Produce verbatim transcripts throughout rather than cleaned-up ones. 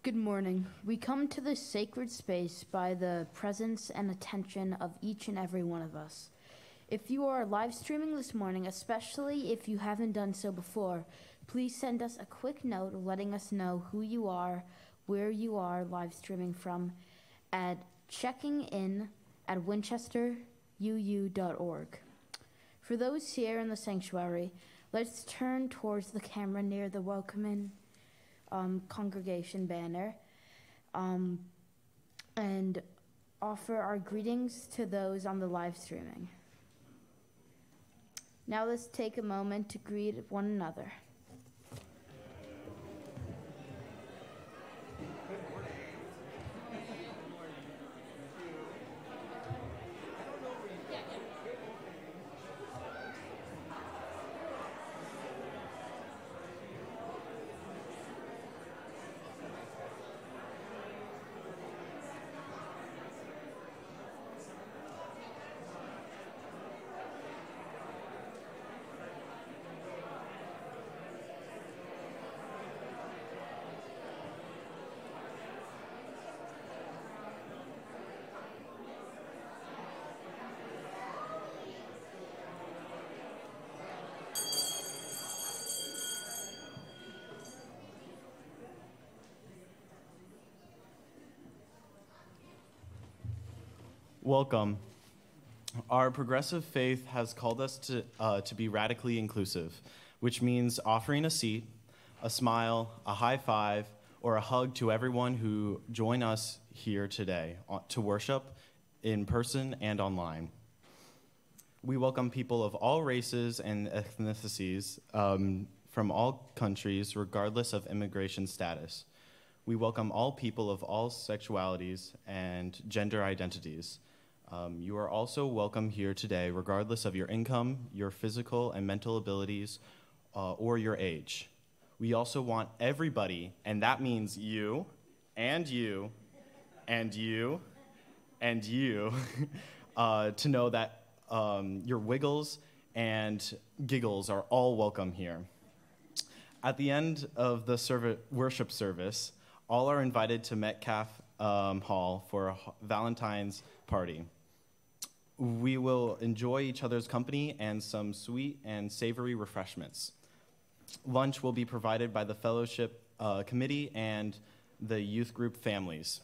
Good morning. We come to this sacred space by the presence and attention of each and every one of us. If you are live streaming this morning, especially if you haven't done so before, please send us a quick note letting us know who you are, where you are live streaming from, at checking in at winchester u u dot org. For those here in the sanctuary, let's turn towards the camera near the welcoming um, congregation banner um, and offer our greetings to those on the live streaming. Now let's take a moment to greet one another. Welcome. Our progressive faith has called us to, uh, to be radically inclusive, which means offering a seat, a smile, a high five, or a hug to everyone who join us here today to worship in person and online. We welcome people of all races and ethnicities um, from all countries, regardless of immigration status. We welcome all people of all sexualities and gender identities. Um, you are also welcome here today, regardless of your income, your physical and mental abilities, uh, or your age. We also want everybody, and that means you, and you, and you, and you, uh, to know that um, your wiggles and giggles are all welcome here. At the end of the serv- worship service, all are invited to Metcalf um, Hall for a Valentine's party. We will enjoy each other's company and some sweet and savory refreshments. Lunch will be provided by the fellowship uh, committee and the youth group families.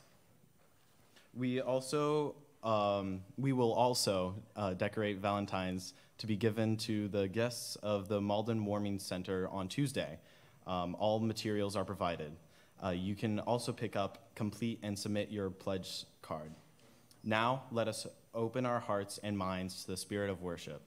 We also um, we will also uh, decorate Valentine's to be given to the guests of the Malden Warming Center on Tuesday. Um, all materials are provided. Uh, you can also pick up, complete, and submit your pledge card. Now, let us open our hearts and minds to the spirit of worship.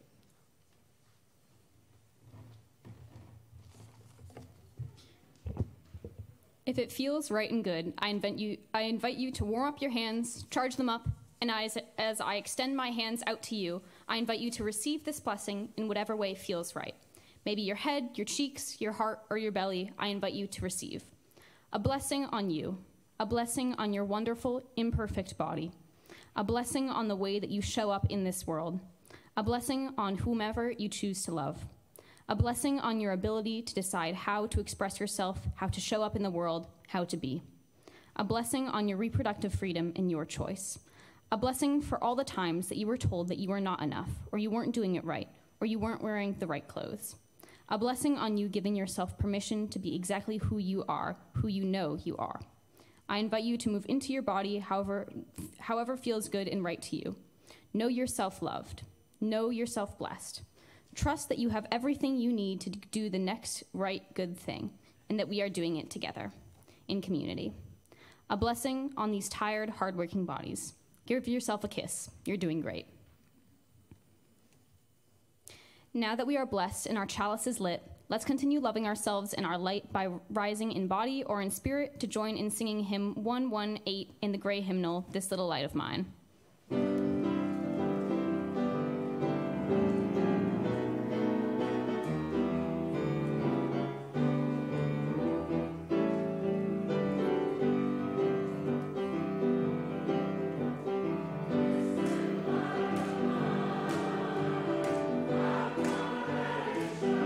If it feels right and good, I invite you, I invite you to warm up your hands, charge them up, and as, as I extend my hands out to you, I invite you to receive this blessing in whatever way feels right. Maybe your head, your cheeks, your heart, or your belly, I invite you to receive. A blessing on you, a blessing on your wonderful, imperfect body, a blessing on the way that you show up in this world, a blessing on whomever you choose to love, a blessing on your ability to decide how to express yourself, how to show up in the world, how to be, a blessing on your reproductive freedom and your choice, a blessing for all the times that you were told that you were not enough, or you weren't doing it right, or you weren't wearing the right clothes, a blessing on you giving yourself permission to be exactly who you are, who you know you are. I invite you to move into your body however, however feels good and right to you. Know yourself loved. Know yourself blessed. Trust that you have everything you need to do the next right good thing, and that we are doing it together, in community. A blessing on these tired, hardworking bodies. Give yourself a kiss. You're doing great. Now that we are blessed and our chalice is lit, let's continue loving ourselves in our light by rising in body or in spirit to join in singing hymn one one eight in the gray hymnal, This Little Light of Mine.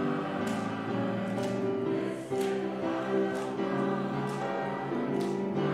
Thank you.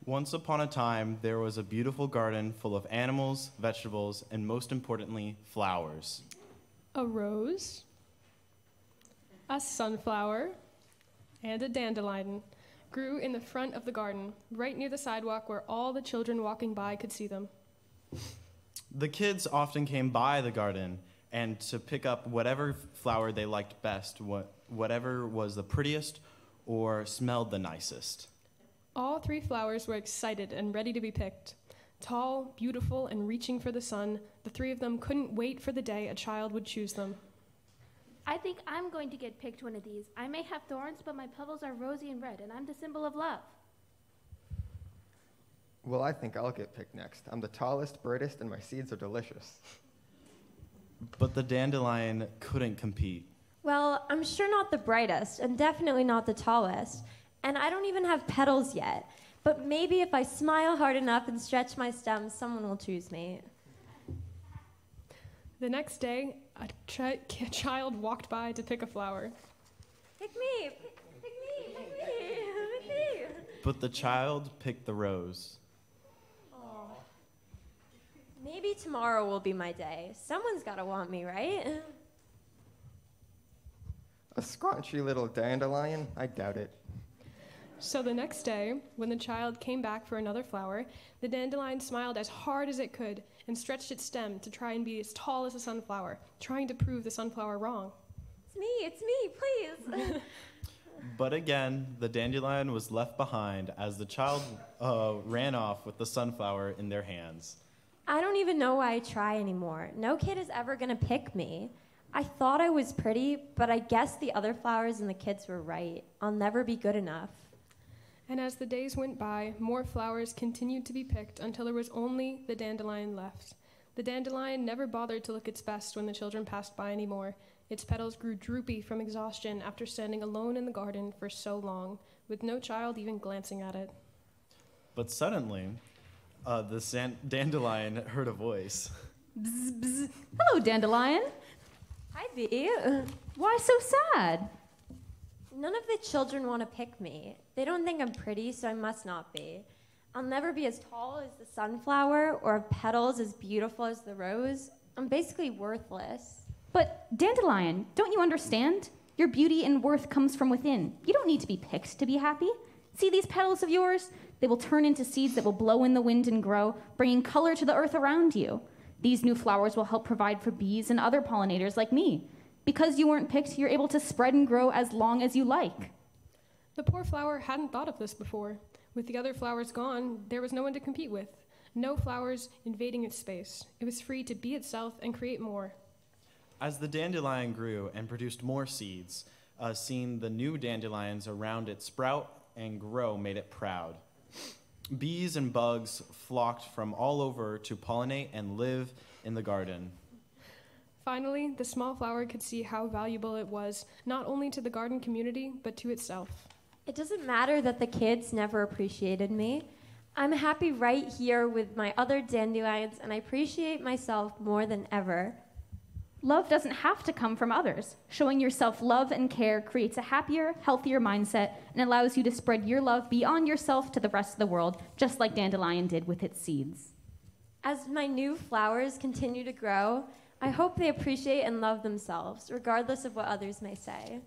Once upon a time, there was a beautiful garden full of animals, vegetables, and most importantly, flowers. A rose, a sunflower, and a dandelion grew in the front of the garden, right near the sidewalk where all the children walking by could see them. The kids often came by the garden and to pick up whatever flower they liked best, what, whatever was the prettiest or smelled the nicest. All three flowers were excited and ready to be picked. Tall, beautiful, and reaching for the sun, the three of them couldn't wait for the day a child would choose them. I think I'm going to get picked one of these. I may have thorns, but my petals are rosy and red, and I'm the symbol of love. Well, I think I'll get picked next. I'm the tallest, brightest, and my seeds are delicious. But the dandelion couldn't compete. Well, I'm sure not the brightest, and definitely not the tallest. And I don't even have petals yet. But maybe if I smile hard enough and stretch my stems, someone will choose me. The next day, a, chi- a child walked by to pick a flower. Pick me! Pick, pick me! Pick me! Pick me! But the child picked the rose. Oh. Maybe tomorrow will be my day. Someone's got to want me, right? A scrunchy little dandelion? I doubt it. So the next day, when the child came back for another flower, the dandelion smiled as hard as it could and stretched its stem to try and be as tall as a sunflower, trying to prove the sunflower wrong. It's me, it's me, please. But again, the dandelion was left behind as the child uh, ran off with the sunflower in their hands. I don't even know why I try anymore. No kid is ever going to pick me. I thought I was pretty, but I guess the other flowers and the kids were right. I'll never be good enough. And as the days went by, more flowers continued to be picked until there was only the dandelion left. The dandelion never bothered to look its best when the children passed by anymore. Its petals grew droopy from exhaustion after standing alone in the garden for so long, with no child even glancing at it. But suddenly, uh, the san- dandelion heard a voice. Bzz, bzz. Hello, dandelion. Hi, Bee. Why so sad? None of the children want to pick me. They don't think I'm pretty, so I must not be. I'll never be as tall as the sunflower or have petals as beautiful as the rose. I'm basically worthless. But, dandelion, don't you understand? Your beauty and worth comes from within. You don't need to be picked to be happy. See these petals of yours? They will turn into seeds that will blow in the wind and grow, bringing color to the earth around you. These new flowers will help provide for bees and other pollinators like me. Because you weren't picked, you're able to spread and grow as long as you like. The poor flower hadn't thought of this before. With the other flowers gone, there was no one to compete with. No flowers invading its space. It was free to be itself and create more. As the dandelion grew and produced more seeds, uh, seeing the new dandelions around it sprout and grow made it proud. Bees and bugs flocked from all over to pollinate and live in the garden. Finally, the small flower could see how valuable it was, not only to the garden community, but to itself. It doesn't matter that the kids never appreciated me. I'm happy right here with my other dandelions, and I appreciate myself more than ever. Love doesn't have to come from others. Showing yourself love and care creates a happier, healthier mindset and allows you to spread your love beyond yourself to the rest of the world, just like dandelion did with its seeds. As my new flowers continue to grow, I hope they appreciate and love themselves, regardless of what others may say.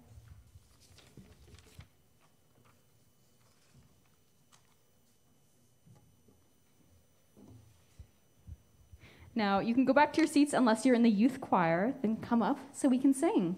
Now, you can go back to your seats unless you're in the youth choir, then come up so we can sing.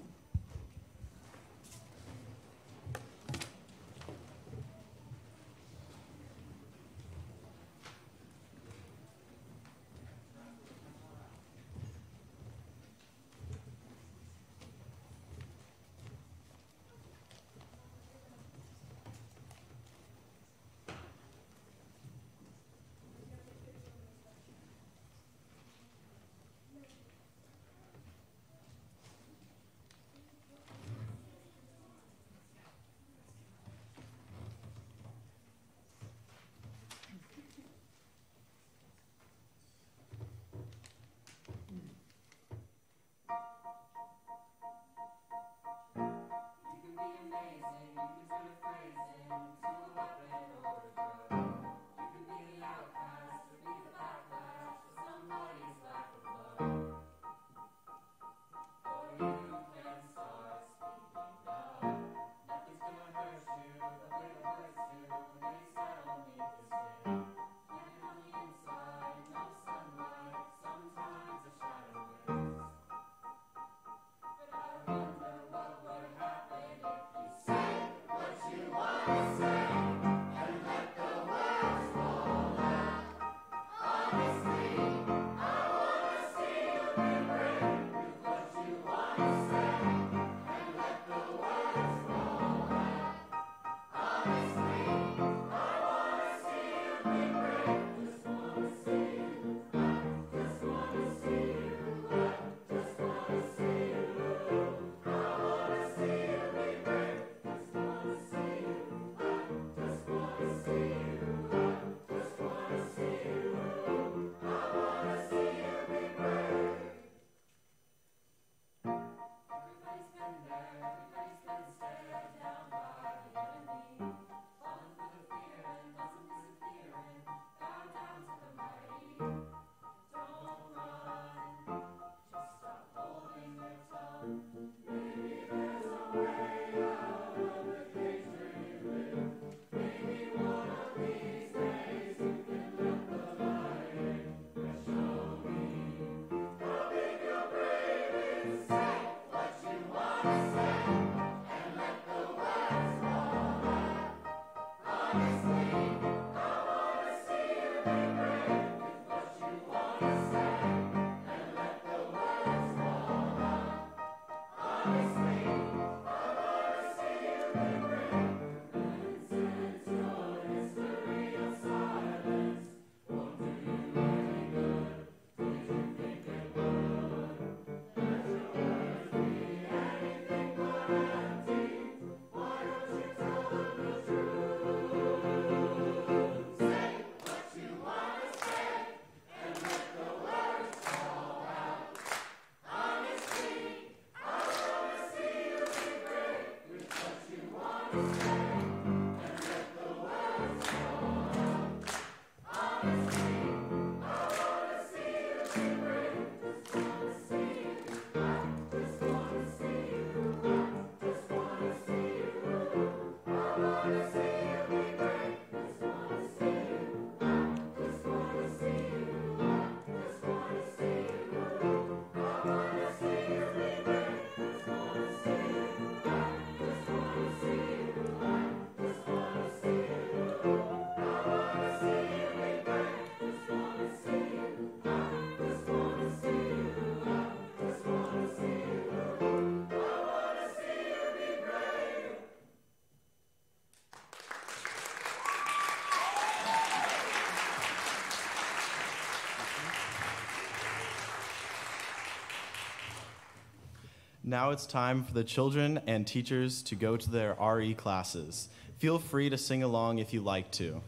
Now it's time for the children and teachers to go to their R E classes. Feel free to sing along if you like to.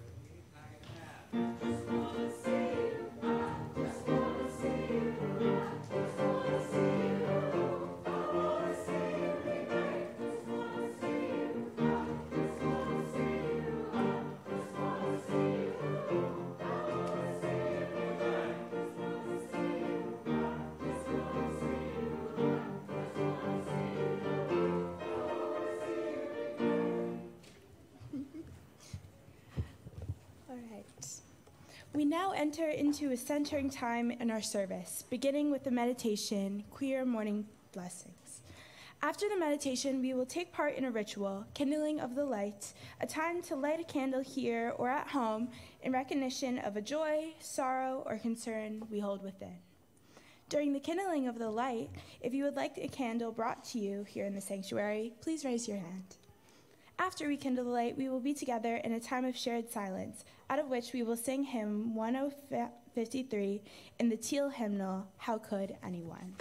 We now enter into a centering time in our service, beginning with the meditation, Queer Morning Blessings. After the meditation, we will take part in a ritual, kindling of the light, a time to light a candle here or at home in recognition of a joy, sorrow, or concern we hold within. During the kindling of the light, if you would like a candle brought to you here in the sanctuary, please raise your hand. After we kindle the light, we will be together in a time of shared silence, out of which we will sing hymn one oh fifty-three in the Teal hymnal, How Could Anyone?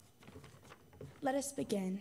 Let us begin.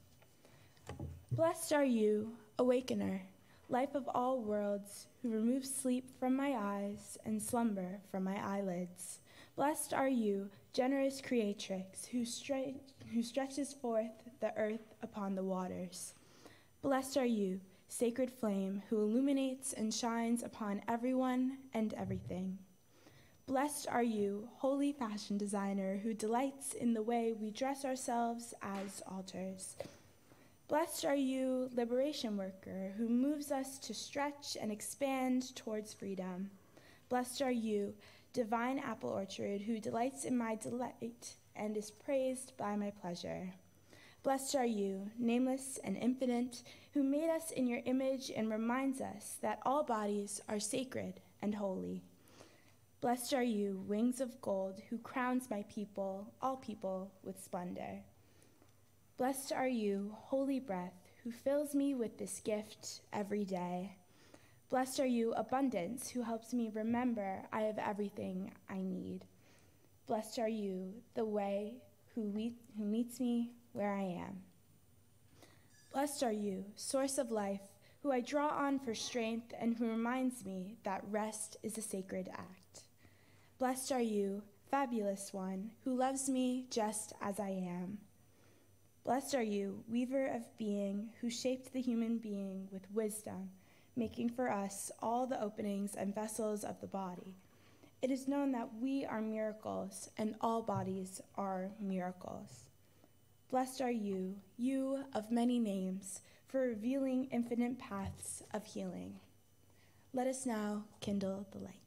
Blessed are you, awakener, life of all worlds, who removes sleep from my eyes and slumber from my eyelids. Blessed are you, generous creatrix, who, stre- who stretches forth the earth upon the waters. Blessed are you, sacred flame, who illuminates and shines upon everyone and everything. Blessed are you, holy fashion designer, who delights in the way we dress ourselves as altars. Blessed are you, liberation worker, who moves us to stretch and expand towards freedom. Blessed are you, divine apple orchard, who delights in my delight and is praised by my pleasure. Blessed are you, nameless and infinite, who made us in your image and reminds us that all bodies are sacred and holy. Blessed are you, wings of gold, who crowns my people, all people, with splendor. Blessed are you, holy breath, who fills me with this gift every day. Blessed are you, abundance, who helps me remember I have everything I need. Blessed are you, the way, who, we, who meets me where I am. Blessed are you, source of life, who I draw on for strength and who reminds me that rest is a sacred act. Blessed are you, fabulous one, who loves me just as I am. Blessed are you, weaver of being, who shaped the human being with wisdom, making for us all the openings and vessels of the body. It is known that we are miracles, and all bodies are miracles. Blessed are you, you of many names, for revealing infinite paths of healing. Let us now kindle the light.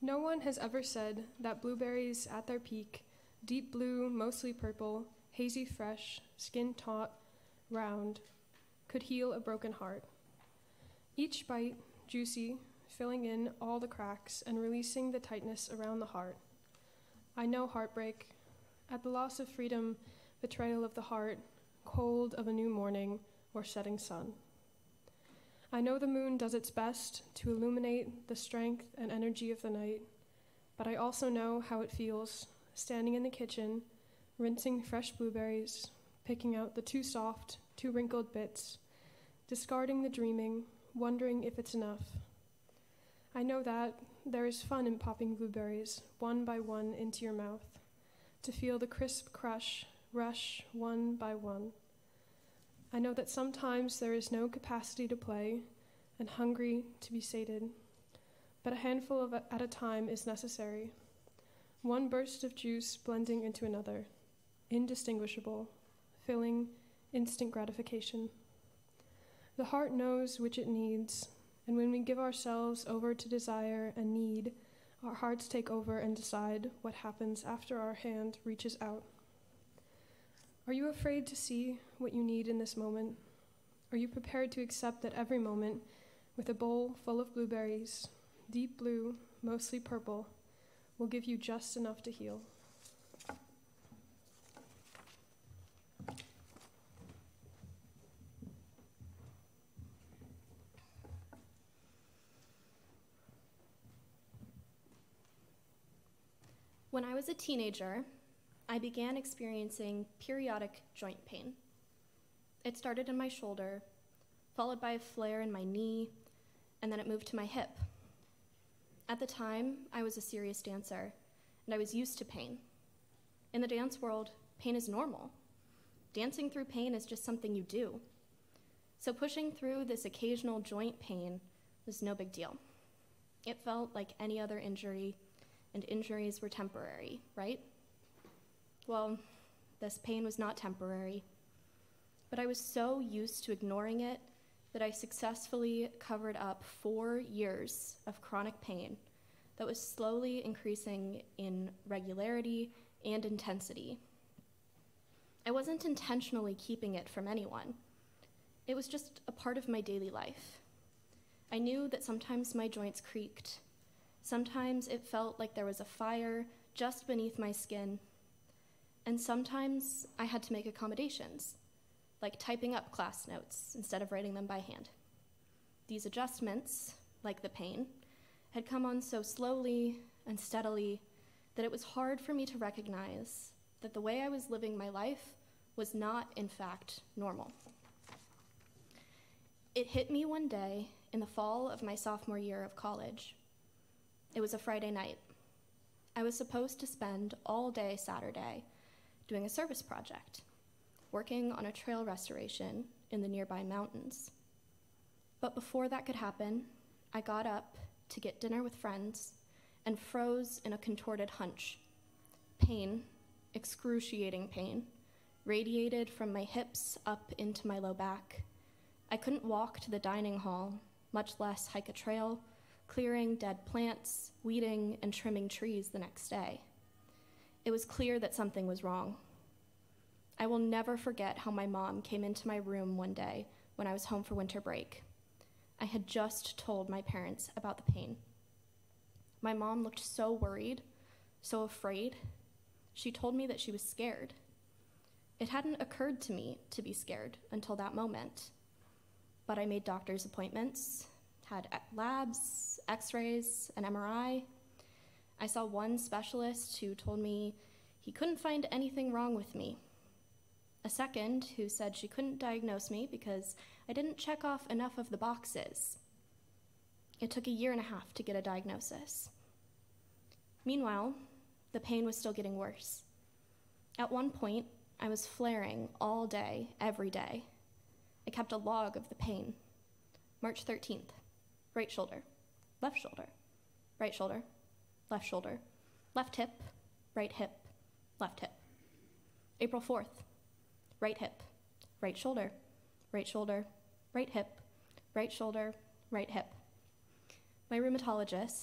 No one has ever said that blueberries at their peak, deep blue, mostly purple, hazy fresh, skin taut, round, could heal a broken heart. Each bite, juicy, filling in all the cracks and releasing the tightness around the heart. I know heartbreak, at the loss of freedom, betrayal of the heart, cold of a new morning or setting sun. I know the moon does its best to illuminate the strength and energy of the night, but I also know how it feels, standing in the kitchen, rinsing fresh blueberries, picking out the too soft, too wrinkled bits, discarding the dreaming, wondering if it's enough. I know that there is fun in popping blueberries, one by one into your mouth, to feel the crisp crush rush one by one. I know that sometimes there is no capacity to play and hungry to be sated, but a handful of a, at a time is necessary. One burst of juice blending into another, indistinguishable, filling, instant gratification. The heart knows which it needs, and when we give ourselves over to desire and need, our hearts take over and decide what happens after our hand reaches out. Are you afraid to see what you need in this moment? Are you prepared to accept that every moment, with a bowl full of blueberries, deep blue, mostly purple, will give you just enough to heal? When I was a teenager, I began experiencing periodic joint pain. It started in my shoulder, followed by a flare in my knee, and then it moved to my hip. At the time, I was a serious dancer, and I was used to pain. In the dance world, pain is normal. Dancing through pain is just something you do. So pushing through this occasional joint pain was no big deal. It felt like any other injury, and injuries were temporary, right? Well, this pain was not temporary, but I was so used to ignoring it that I successfully covered up four years of chronic pain that was slowly increasing in regularity and intensity. I wasn't intentionally keeping it from anyone. It was just a part of my daily life. I knew that sometimes my joints creaked. Sometimes it felt like there was a fire just beneath my skin. And sometimes I had to make accommodations, like typing up class notes instead of writing them by hand. These adjustments, like the pain, had come on so slowly and steadily that it was hard for me to recognize that the way I was living my life was not, in fact, normal. It hit me one day in the fall of my sophomore year of college. It was a Friday night. I was supposed to spend all day Saturday doing a service project, working on a trail restoration in the nearby mountains. But before that could happen, I got up to get dinner with friends and froze in a contorted hunch. Pain, excruciating pain, radiated from my hips up into my low back. I couldn't walk to the dining hall, much less hike a trail, clearing dead plants, weeding, and trimming trees the next day. It was clear that something was wrong. I will never forget how my mom came into my room one day when I was home for winter break. I had just told my parents about the pain. My mom looked so worried, so afraid. She told me that she was scared. It hadn't occurred to me to be scared until that moment. But I made doctor's appointments, had labs, x-rays, an M R I. I saw one specialist who told me he couldn't find anything wrong with me. A second who said she couldn't diagnose me because I didn't check off enough of the boxes. It took a year and a half to get a diagnosis. Meanwhile, the pain was still getting worse. At one point, I was flaring all day, every day. I kept a log of the pain. March thirteenth, right shoulder, left shoulder, right shoulder, left shoulder, left hip, right hip, left hip. April fourth, right hip, right shoulder, right shoulder, right hip, right shoulder, right hip. My rheumatologist,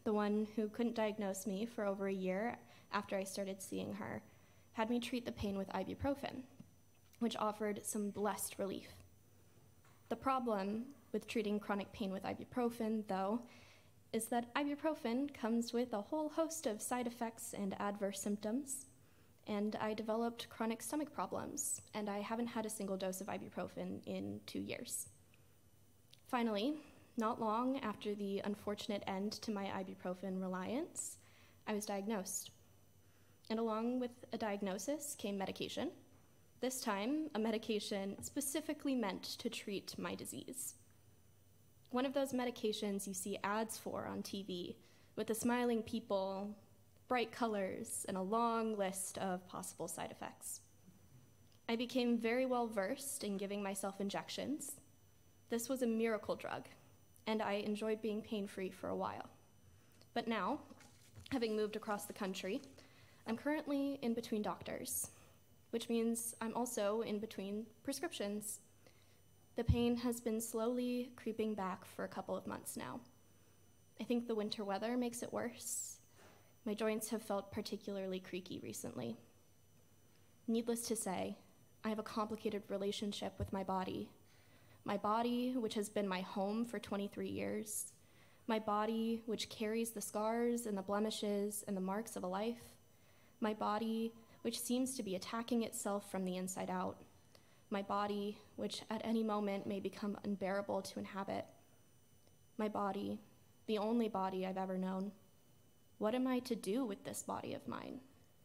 the one who couldn't diagnose me for over a year after I started seeing her, had me treat the pain with ibuprofen, which offered some blessed relief. The problem with treating chronic pain with ibuprofen, though, is that ibuprofen comes with a whole host of side effects and adverse symptoms, and I developed chronic stomach problems, and I haven't had a single dose of ibuprofen in two years. Finally, not long after the unfortunate end to my ibuprofen reliance, I was diagnosed. And along with a diagnosis came medication. This time, a medication specifically meant to treat my disease. One of those medications you see ads for on T V, with the smiling people, bright colors, and a long list of possible side effects. I became very well versed in giving myself injections. This was a miracle drug, and I enjoyed being pain-free for a while. But now, having moved across the country, I'm currently in between doctors, which means I'm also in between prescriptions. The pain has been slowly creeping back for a couple of months now. I think the winter weather makes it worse. My joints have felt particularly creaky recently. Needless to say, I have a complicated relationship with my body. My body, which has been my home for twenty-three years. My body, which carries the scars and the blemishes and the marks of a life. My body, which seems to be attacking itself from the inside out. My body, which at any moment may become unbearable to inhabit. My body, the only body I've ever known. What am I to do with this body of mine?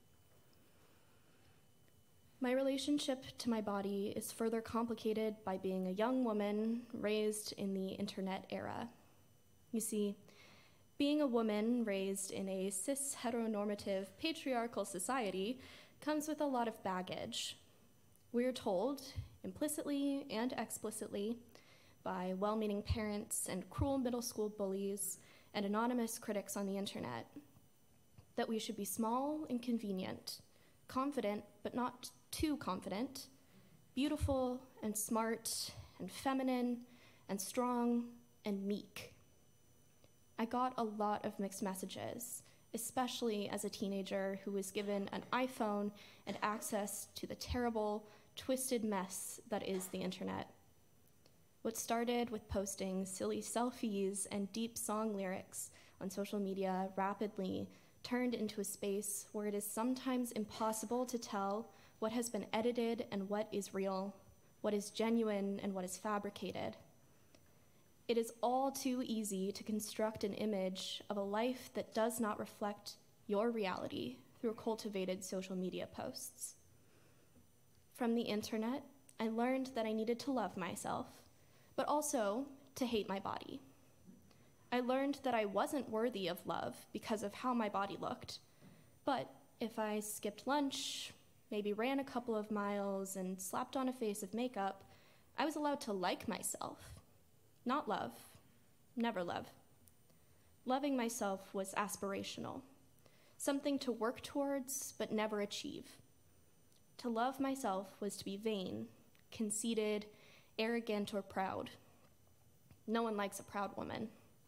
My relationship to my body is further complicated by being a young woman raised in the internet era. You see, being a woman raised in a cis heteronormative patriarchal society comes with a lot of baggage. We're told, implicitly and explicitly, by well-meaning parents and cruel middle school bullies and anonymous critics on the internet, that we should be small and convenient, confident but not too confident, beautiful and smart and feminine and strong and meek. I got a lot of mixed messages, especially as a teenager who was given an iPhone and access to the terrible, twisted mess that is the internet. What started with posting silly selfies and deep song lyrics on social media rapidly turned into a space where it is sometimes impossible to tell what has been edited and what is real, what is genuine and what is fabricated. It is all too easy to construct an image of a life that does not reflect your reality through cultivated social media posts. From the internet, I learned that I needed to love myself, but also to hate my body. I learned that I wasn't worthy of love because of how my body looked, but if I skipped lunch, maybe ran a couple of miles, and slapped on a face of makeup, I was allowed to like myself. Not love, never love. Loving myself was aspirational, something to work towards but never achieve. To love myself was to be vain, conceited, arrogant, or proud. No one likes a proud woman.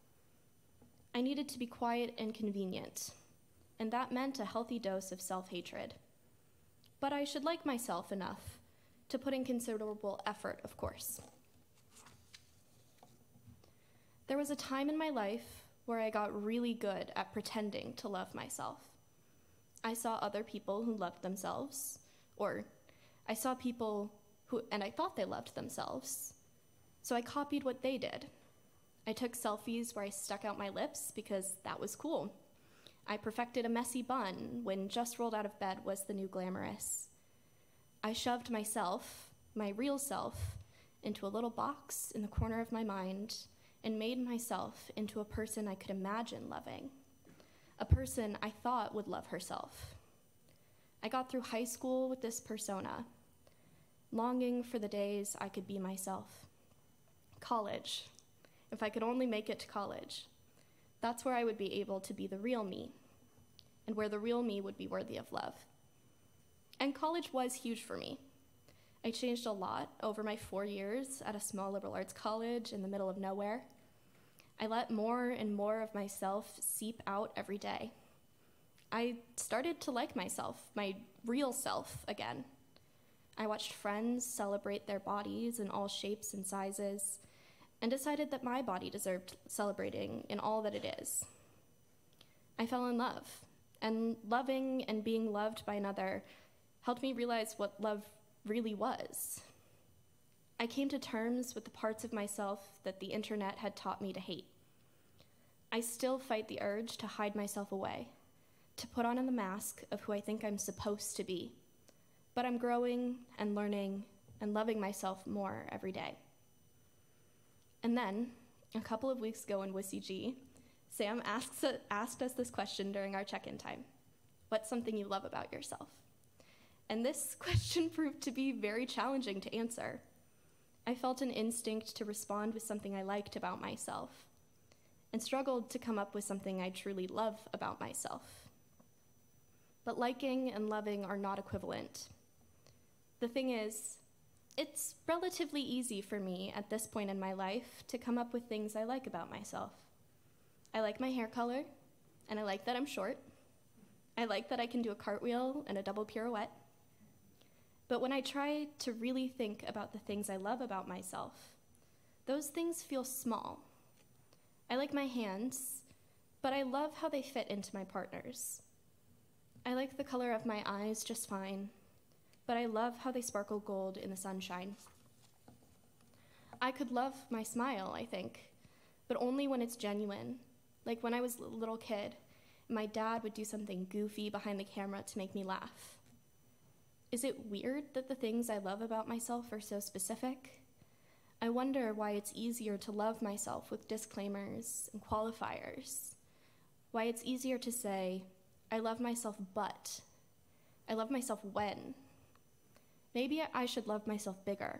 I needed to be quiet and convenient, and that meant a healthy dose of self-hatred. But I should like myself enough to put in considerable effort, of course. There was a time in my life where I got really good at pretending to love myself. I saw other people who loved themselves, or I saw people who, and I thought they loved themselves, so I copied what they did. I took selfies where I stuck out my lips because that was cool. I perfected a messy bun when just rolled out of bed was the new glamorous. I shoved myself, my real self, into a little box in the corner of my mind and made myself into a person I could imagine loving, a person I thought would love herself. I got through high school with this persona, longing for the days I could be myself. College, if I could only make it to college, that's where I would be able to be the real me, and where the real me would be worthy of love. And college was huge for me. I changed a lot over my four years at a small liberal arts college in the middle of nowhere. I let more and more of myself seep out every day. I started to like myself, my real self, again. I watched friends celebrate their bodies in all shapes and sizes, and decided that my body deserved celebrating in all that it is. I fell in love, and loving and being loved by another helped me realize what love really was. I came to terms with the parts of myself that the internet had taught me to hate. I still fight the urge to hide myself away, to put on the mask of who I think I'm supposed to be. But I'm growing and learning and loving myself more every day. And then, a couple of weeks ago in W S E G, Sam asks, asked us this question during our check-in time. What's something you love about yourself? And this question proved to be very challenging to answer. I felt an instinct to respond with something I liked about myself, and struggled to come up with something I truly love about myself. But liking and loving are not equivalent. The thing is, it's relatively easy for me at this point in my life to come up with things I like about myself. I like my hair color, and I like that I'm short. I like that I can do a cartwheel and a double pirouette. But when I try to really think about the things I love about myself, those things feel small. I like my hands, but I love how they fit into my partner's. I like the color of my eyes just fine, but I love how they sparkle gold in the sunshine. I could love my smile, I think, but only when it's genuine. Like when I was a little kid, my dad would do something goofy behind the camera to make me laugh. Is it weird that the things I love about myself are so specific? I wonder why it's easier to love myself with disclaimers and qualifiers. Why it's easier to say, I love myself, but I love myself when. Maybe I should love myself bigger.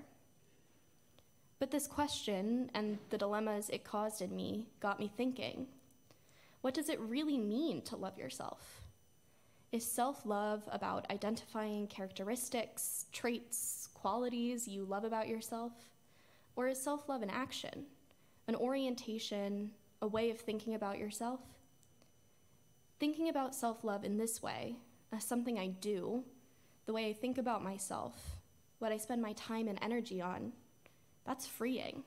But this question and the dilemmas it caused in me got me thinking, what does it really mean to love yourself? Is self-love about identifying characteristics, traits, qualities you love about yourself? Or is self-love an action, an orientation, a way of thinking about yourself? Thinking about self-love in this way, as something I do, the way I think about myself, what I spend my time and energy on, that's freeing.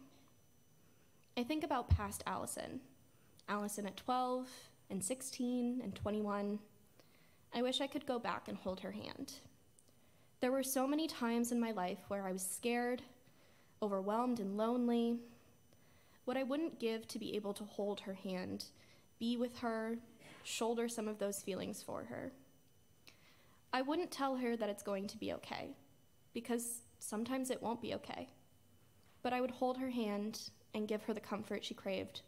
I think about past Allison, Allison at twelve and sixteen and twenty-one. I wish I could go back and hold her hand. There were so many times in my life where I was scared, overwhelmed and lonely. What I wouldn't give to be able to hold her hand, be with her, shoulder some of those feelings for her. I wouldn't tell her that it's going to be okay, because sometimes it won't be okay. But I would hold her hand and give her the comfort she craved.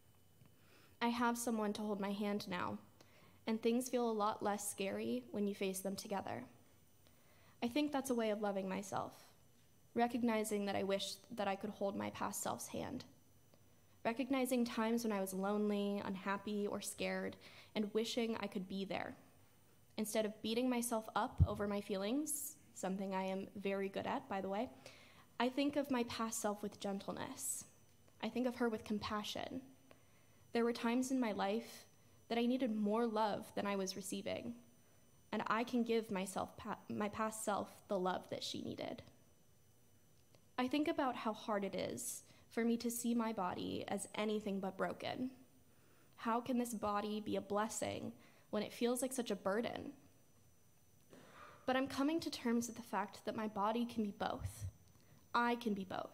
I have someone to hold my hand now, and things feel a lot less scary when you face them together. I think that's a way of loving myself, recognizing that I wish that I could hold my past self's hand, recognizing times when I was lonely, unhappy, or scared, and wishing I could be there. Instead of beating myself up over my feelings, something I am very good at, by the way, I think of my past self with gentleness. I think of her with compassion. There were times in my life that I needed more love than I was receiving, and I can give myself, my past self the love that she needed. I think about how hard it is for me to see my body as anything but broken. How can this body be a blessing when it feels like such a burden? But I'm coming to terms with the fact that my body can be both. I can be both.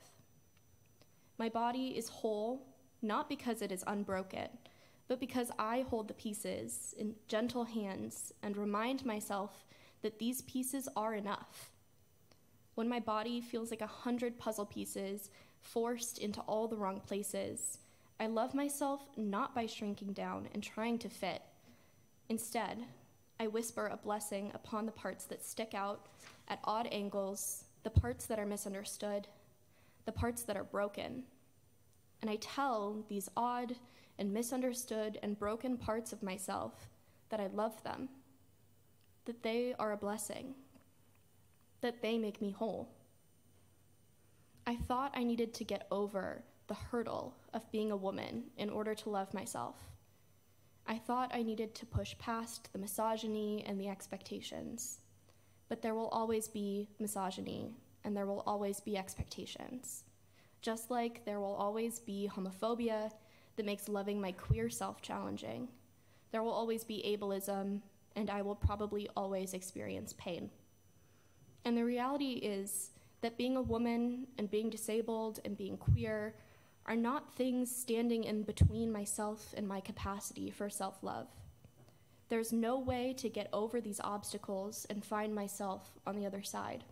My body is whole, not because it is unbroken, but because I hold the pieces in gentle hands and remind myself that these pieces are enough. When my body feels like a hundred puzzle pieces forced into all the wrong places, I love myself not by shrinking down and trying to fit. Instead, I whisper a blessing upon the parts that stick out at odd angles, the parts that are misunderstood, the parts that are broken. And I tell these odd and misunderstood and broken parts of myself that I love them, that they are a blessing, that they make me whole. I thought I needed to get over the hurdle of being a woman in order to love myself. I thought I needed to push past the misogyny and the expectations. But there will always be misogyny, and there will always be expectations. Just like there will always be homophobia that makes loving my queer self challenging. There will always be ableism, and I will probably always experience pain. And the reality is that being a woman and being disabled and being queer are not things standing in between myself and my capacity for self-love. There's no way to get over these obstacles and find myself on the other side.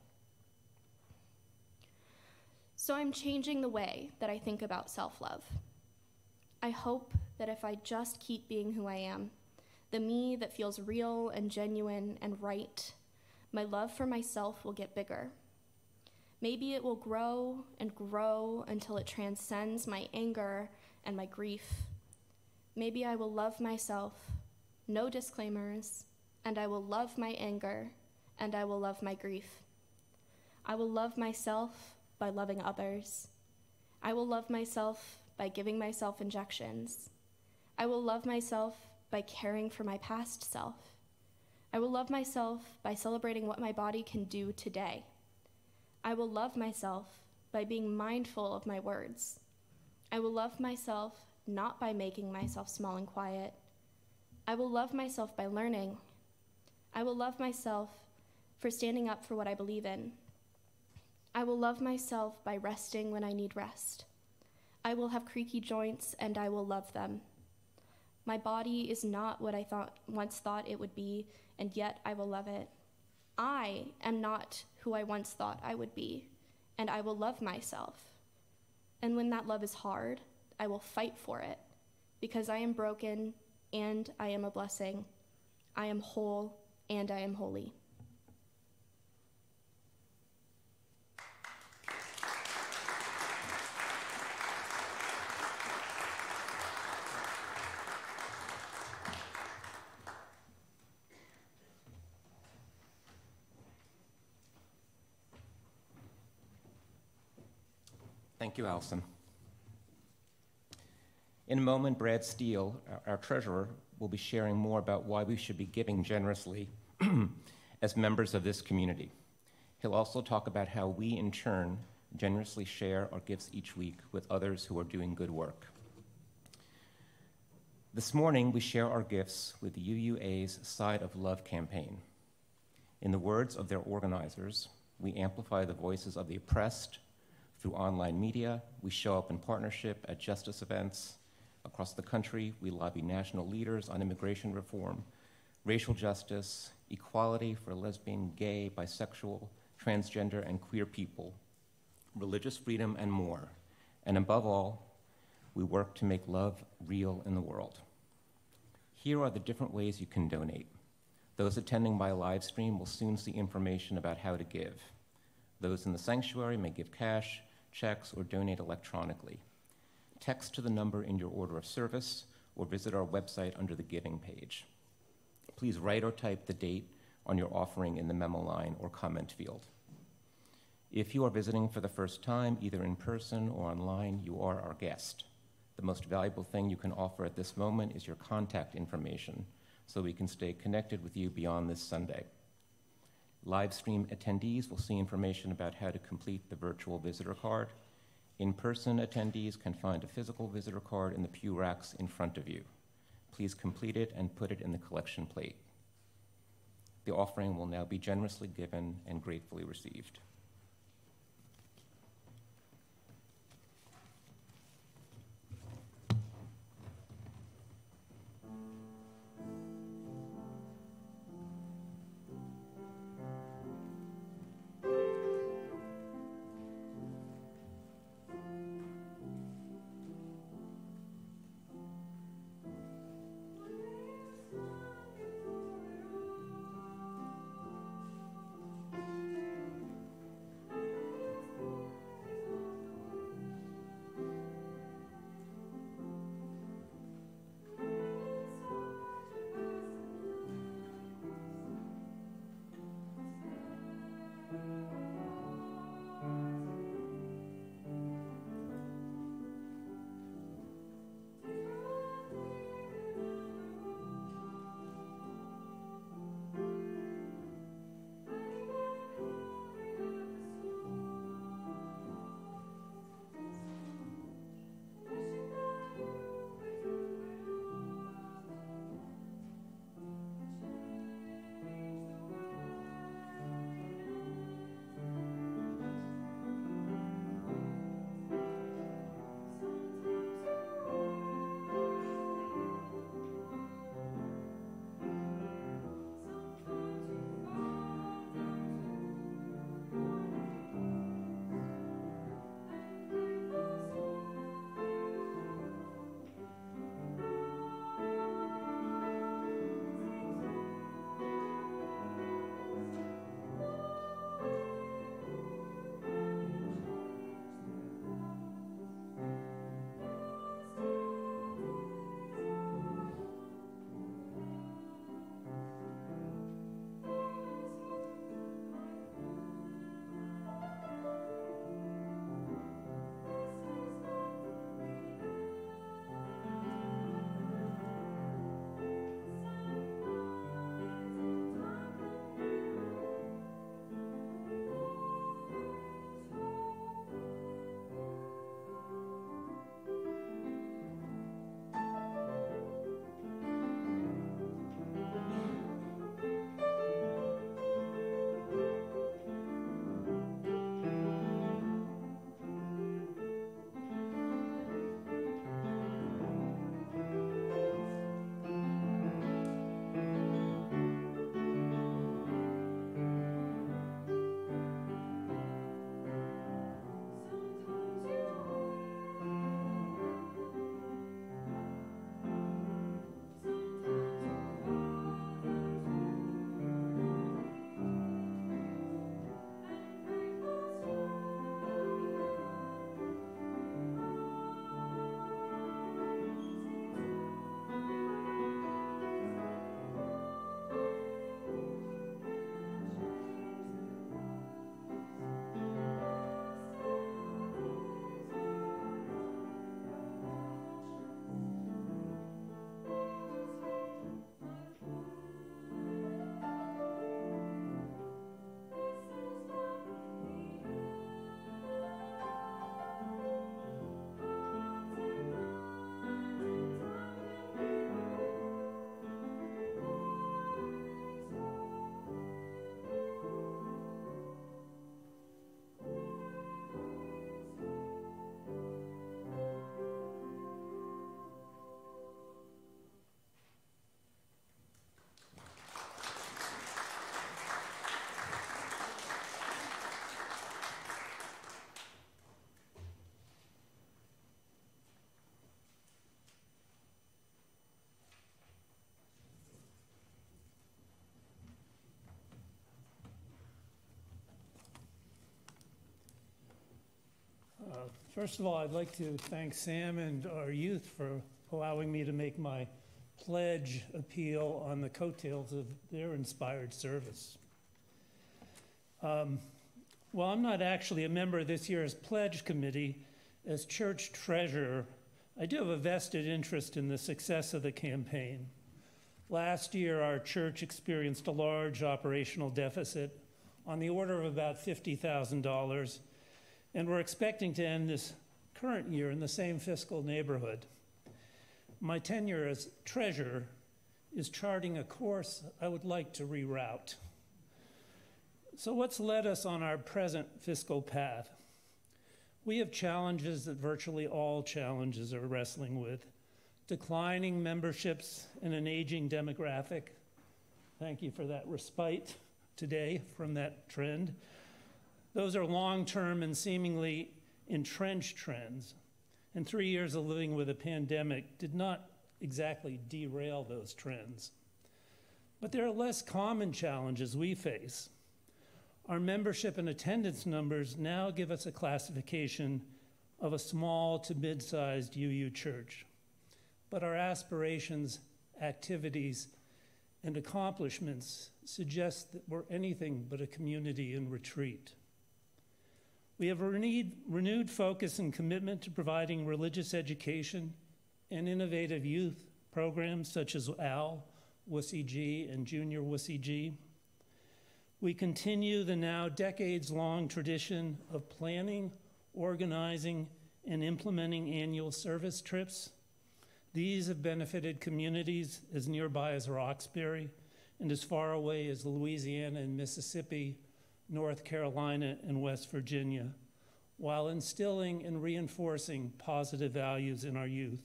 So I'm changing the way that I think about self-love. I hope that if I just keep being who I am, the me that feels real and genuine and right, my love for myself will get bigger. Maybe it will grow and grow until it transcends my anger and my grief. Maybe I will love myself, no disclaimers, and I will love my anger, and I will love my grief. I will love myself by loving others. I will love myself by giving myself injections. I will love myself by caring for my past self. I will love myself by celebrating what my body can do today. I will love myself by being mindful of my words. I will love myself not by making myself small and quiet. I will love myself by learning. I will love myself for standing up for what I believe in. I will love myself by resting when I need rest. I will have creaky joints, and I will love them. My body is not what I thought once thought it would be, and yet I will love it. I am not who I once thought I would be, and I will love myself. And when that love is hard, I will fight for it, because I am broken, and I am a blessing. I am whole, and I am holy. Thank you, Allison. In a moment, Brad Steele, our, our treasurer, will be sharing more about why we should be giving generously as members of this community. He'll also talk about how we, in turn, generously share our gifts each week with others who are doing good work. This morning, we share our gifts with the U U A's Side of Love campaign. In the words of their organizers, we amplify the voices of the oppressed. Through online media, we show up in partnership at justice events. Across the country, we lobby national leaders on immigration reform, racial justice, equality for lesbian, gay, bisexual, transgender, and queer people, religious freedom, and more. And above all, we work to make love real in the world. Here are the different ways you can donate. Those attending by live stream will soon see information about how to give. Those in the sanctuary may give cash, checks, or donate electronically. Text to the number in your order of service or visit our website under the giving page. Please write or type the date on your offering in the memo line or comment field. If you are visiting for the first time, either in person or online, you are our guest. The most valuable thing you can offer at this moment is your contact information so we can stay connected with you beyond this Sunday. Live stream attendees will see information about how to complete the virtual visitor card. In-person attendees can find a physical visitor card in the pew racks in front of you. Please complete it and put it in the collection plate. The offering will now be generously given and gratefully received. First of all, I'd like to thank Sam and our youth for allowing me to make my pledge appeal on the coattails of their inspired service. Um, while I'm not actually a member of this year's pledge committee, as church treasurer, I do have a vested interest in the success of the campaign. Last year, our church experienced a large operational deficit on the order of about fifty thousand dollars, and we're expecting to end this current year in the same fiscal neighborhood. My tenure as treasurer is charting a course I would like to reroute. So what's led us on our present fiscal path? We have challenges that virtually all challenges are wrestling with. Declining memberships and an aging demographic. Thank you for that respite today from that trend. Those are long-term and seemingly entrenched trends. And three years of living with a pandemic did not exactly derail those trends. But there are less common challenges we face. Our membership and attendance numbers now give us a classification of a small to mid-sized U U church. But our aspirations, activities, and accomplishments suggest that we're anything but a community in retreat. We have a renewed, renewed focus and commitment to providing religious education and innovative youth programs such as A L, W S I G, and Junior W S I G. We continue the now decades-long tradition of planning, organizing, and implementing annual service trips. These have benefited communities as nearby as Roxbury and as far away as Louisiana and Mississippi, North Carolina, and West Virginia, while instilling and reinforcing positive values in our youth.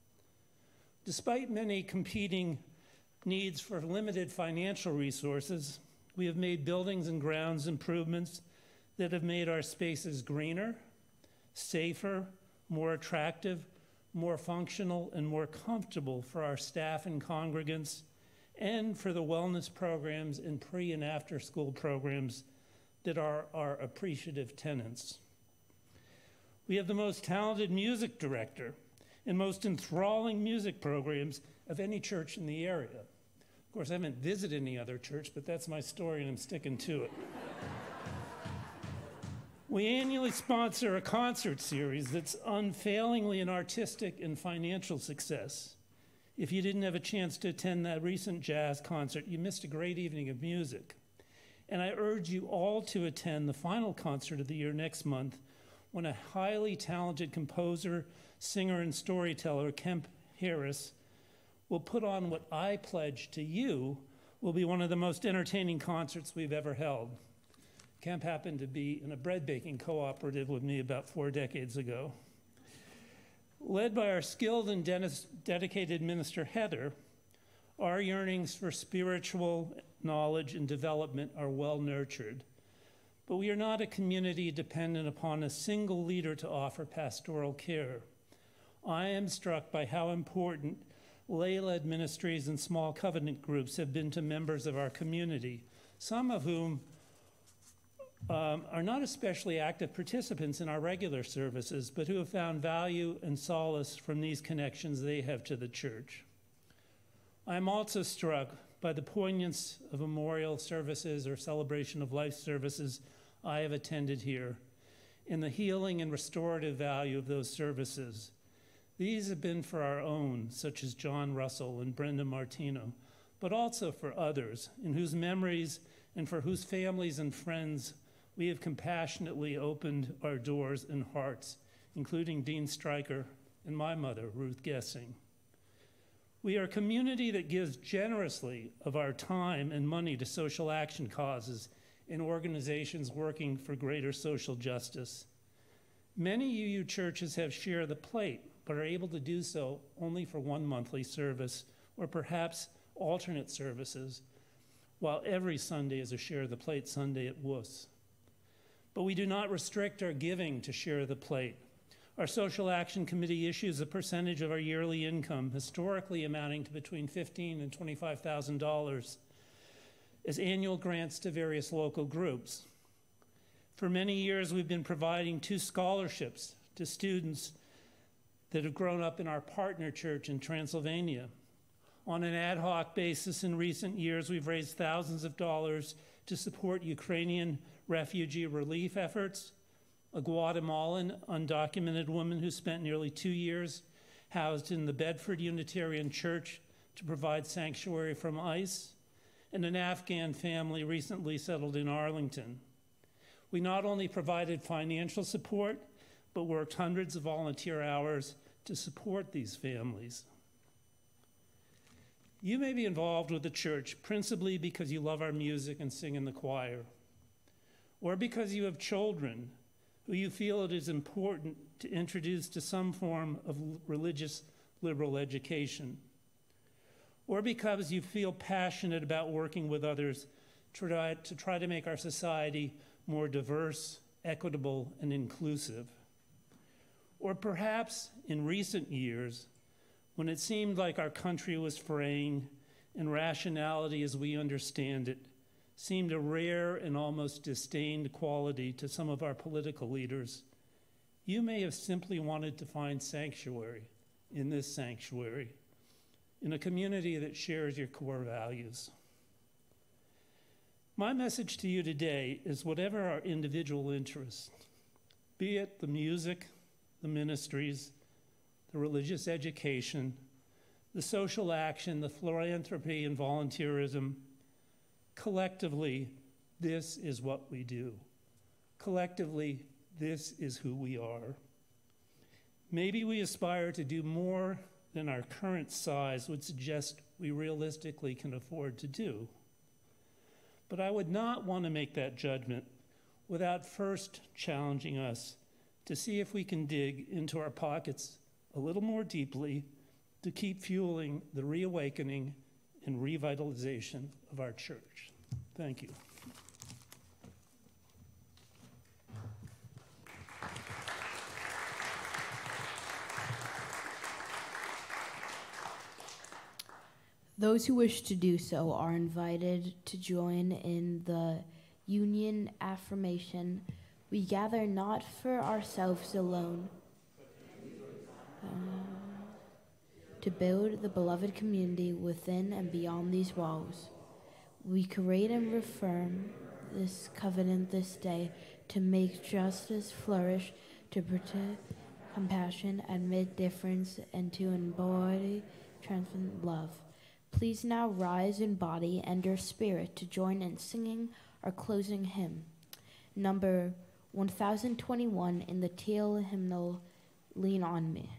Despite many competing needs for limited financial resources, we have made buildings and grounds improvements that have made our spaces greener, safer, more attractive, more functional, and more comfortable for our staff and congregants, and for the wellness programs and pre- and after-school programs that are our appreciative tenants. We have the most talented music director and most enthralling music programs of any church in the area. Of course, I haven't visited any other church, but that's my story and I'm sticking to it. We annually sponsor a concert series that's unfailingly an artistic and financial success. If you didn't have a chance to attend that recent jazz concert, you missed a great evening of music. And I urge you all to attend the final concert of the year next month, when a highly talented composer, singer, and storyteller, Kemp Harris, will put on what I pledge to you will be one of the most entertaining concerts we've ever held. Kemp happened to be in a bread baking cooperative with me about four decades ago. Led by our skilled and dedicated minister, Heather, our yearnings for spiritual knowledge and development are well nurtured. But we are not a community dependent upon a single leader to offer pastoral care. I am struck by how important lay-led ministries and small covenant groups have been to members of our community, some of whom um, are not especially active participants in our regular services, but who have found value and solace from these connections they have to the church. I am also struck by the poignance of memorial services or celebration of life services I have attended here, and the healing and restorative value of those services. These have been for our own, such as John Russell and Brenda Martino, but also for others, in whose memories and for whose families and friends we have compassionately opened our doors and hearts, including Dean Stryker and my mother, Ruth Gessing. We are a community that gives generously of our time and money to social action causes and organizations working for greater social justice. Many U U churches have Share the Plate, but are able to do so only for one monthly service, or perhaps alternate services, while every Sunday is a Share the Plate Sunday at W U S. But we do not restrict our giving to Share the Plate. Our Social Action Committee issues a percentage of our yearly income, historically amounting to between fifteen thousand dollars and twenty-five thousand dollars, as annual grants to various local groups. For many years, we've been providing two scholarships to students that have grown up in our partner church in Transylvania. On an ad hoc basis in recent years, we've raised thousands of dollars to support Ukrainian refugee relief efforts, a Guatemalan undocumented woman who spent nearly two years housed in the Bedford Unitarian Church to provide sanctuary from ICE, and an Afghan family recently settled in Arlington. We not only provided financial support, but worked hundreds of volunteer hours to support these families. You may be involved with the church principally because you love our music and sing in the choir, or because you have children who you feel it is important to introduce to some form of religious liberal education, or because you feel passionate about working with others to try to, try to make our society more diverse, equitable, and inclusive. Or perhaps in recent years, when it seemed like our country was fraying and rationality as we understand it seemed a rare and almost disdained quality to some of our political leaders, you may have simply wanted to find sanctuary in this sanctuary, in a community that shares your core values. My message to you today is whatever our individual interests, be it the music, the ministries, the religious education, the social action, the philanthropy and volunteerism, collectively, this is what we do. Collectively, this is who we are. Maybe we aspire to do more than our current size would suggest we realistically can afford to do. But I would not want to make that judgment without first challenging us to see if we can dig into our pockets a little more deeply to keep fueling the reawakening and revitalization of our church. Thank you. Those who wish to do so are invited to join in the union affirmation. We gather not for ourselves alone, uh, to build the beloved community within and beyond these walls. We create and reaffirm this covenant this day to make justice flourish, to protect compassion, admit difference, and to embody transcendent love. Please now rise in body and your spirit to join in singing our closing hymn, number one thousand twenty-one in the Teal hymnal, Lean on Me.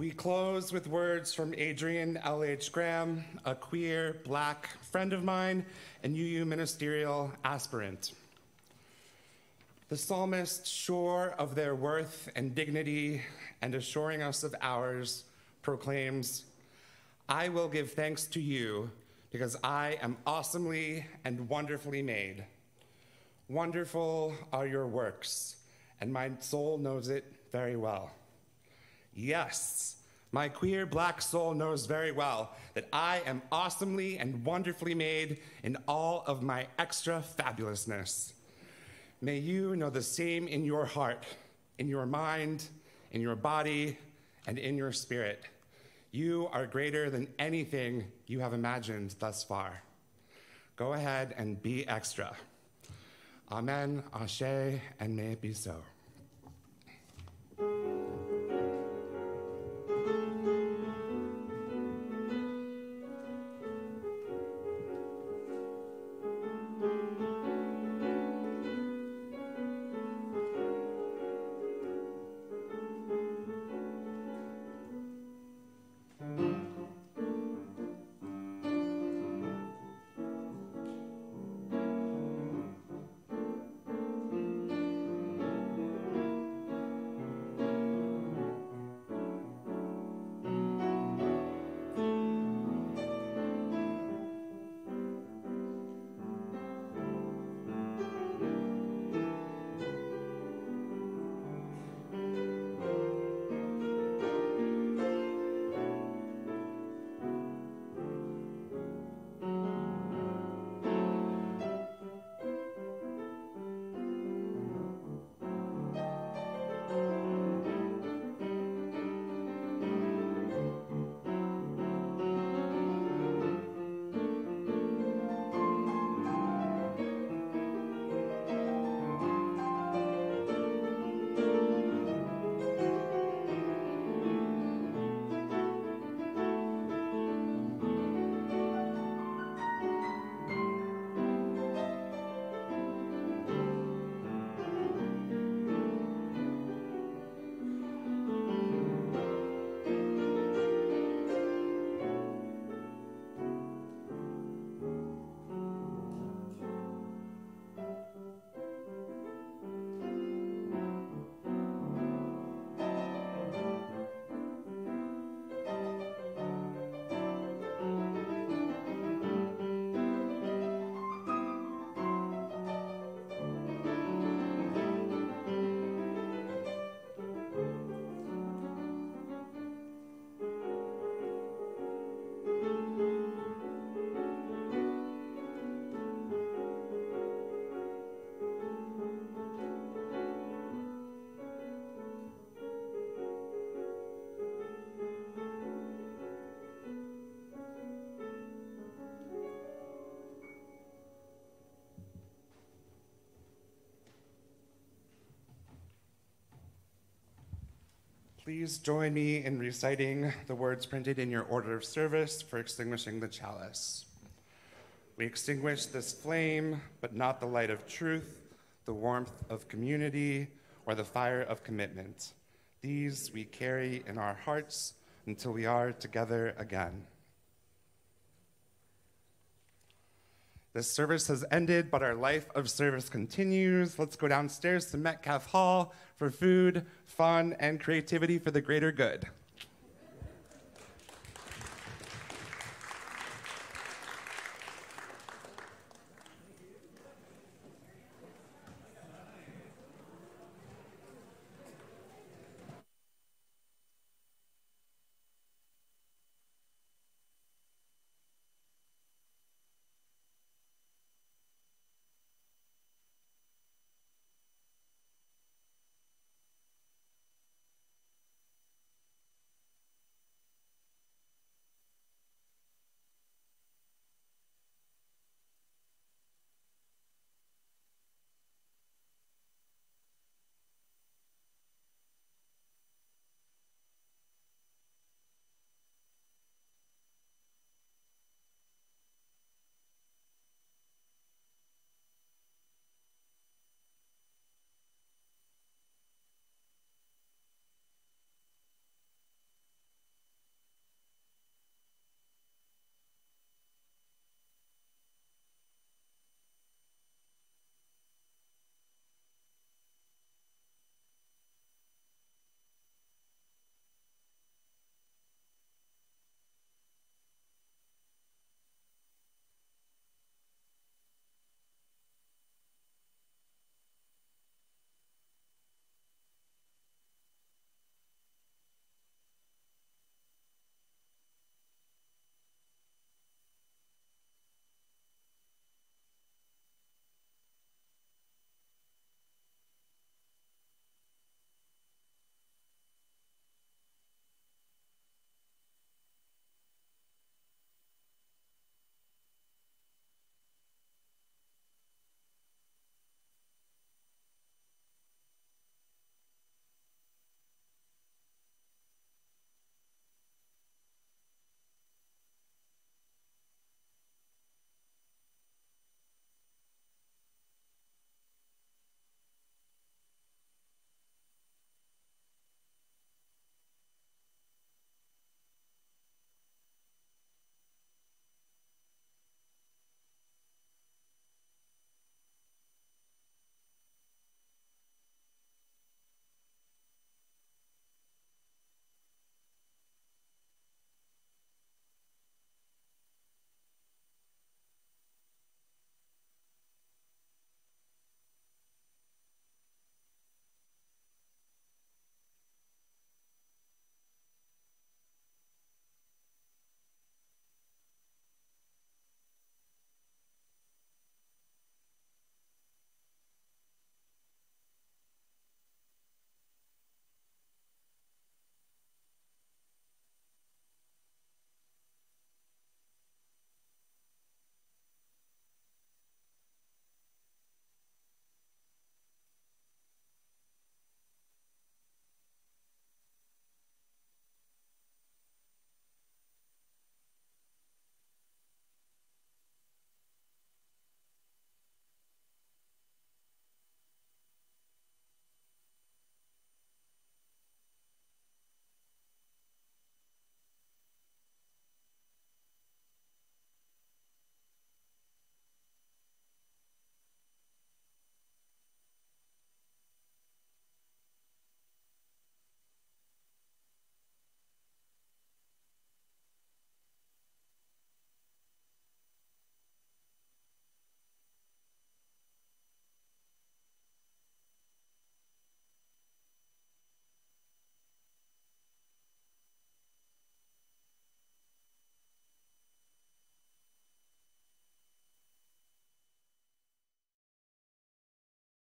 We close with words from Adrian L H Graham, a queer black friend of mine and U U ministerial aspirant. The psalmist, sure of their worth and dignity and assuring us of ours, proclaims, I will give thanks to you because I am awesomely and wonderfully made. Wonderful are your works, and my soul knows it very well. Yes, my queer black soul knows very well that I am awesomely and wonderfully made in all of my extra fabulousness. May you know the same in your heart, in your mind, in your body, and in your spirit. You are greater than anything you have imagined thus far. Go ahead and be extra. Amen, Ashe, and may it be so. Please join me in reciting the words printed in your order of service for extinguishing the chalice. We extinguish this flame, but not the light of truth, the warmth of community, or the fire of commitment. These we carry in our hearts until we are together again. This service has ended, but our life of service continues. Let's go downstairs to Metcalf Hall for food, fun, and creativity for the greater good.